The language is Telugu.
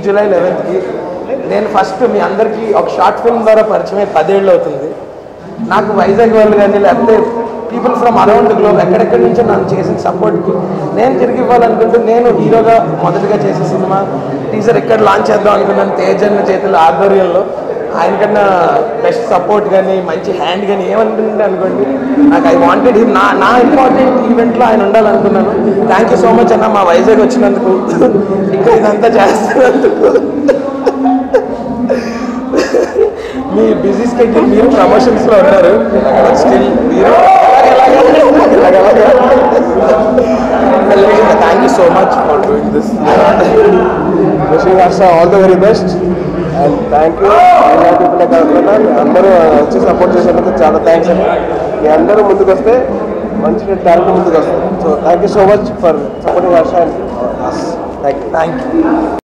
జూలై 11కి నేను ఫస్ట్ మీ అందరికీ ఒక షార్ట్ ఫిల్మ్ ద్వారా పరిచయం 10 ఏళ్ళు అవుతుంది. నాకు వైజాగ్ వాళ్ళు కానీ లేకపోతే people from around the globe ఎక్కడెక్కడి నుంచో నన్ను చేసిన సపోర్ట్కి నేను తిరిగి ఇవ్వాలనుకుంటూ నేను హీరోగా మొదటిగా చేసే సినిమా టీజర్ ఎక్కడ లాంచ్ చేద్దాం అనుకున్నాను. తేజన్ చేతుల ఆధ్వర్యంలో ఆయనకన్నా బెస్ట్ సపోర్ట్ కానీ మంచి హ్యాండ్ కానీ ఏమనుకుంటే అనుకోండి, నాకు ఐ వాంటెడ్ హిమ్. నా ఇంపార్టెంట్ ఈవెంట్లో ఆయన ఉండాలనుకున్నాను. థ్యాంక్ యూ సో మచ్ అన్న మా వైజాగ్ వచ్చినందుకు, ఇంకా ఇదంతా చేస్తున్నందుకు. మీ బిజీ స్కెడ్యూల్, మీరు ప్రమోషన్స్లో ఉన్నారు, స్టిల్ మీరు thank you so much for doing this. Wishing Harsha all the very best and thank you. People కాకుండా అందరూ వచ్చి సపోర్ట్ చేసేందుకు చాలా థ్యాంక్స్ అండి. మీ అందరూ ముందుకు వస్తే మంచి టాలెంట్ ముందుకు వస్తుంది. So thank you so much for supporting Harsha and thank you.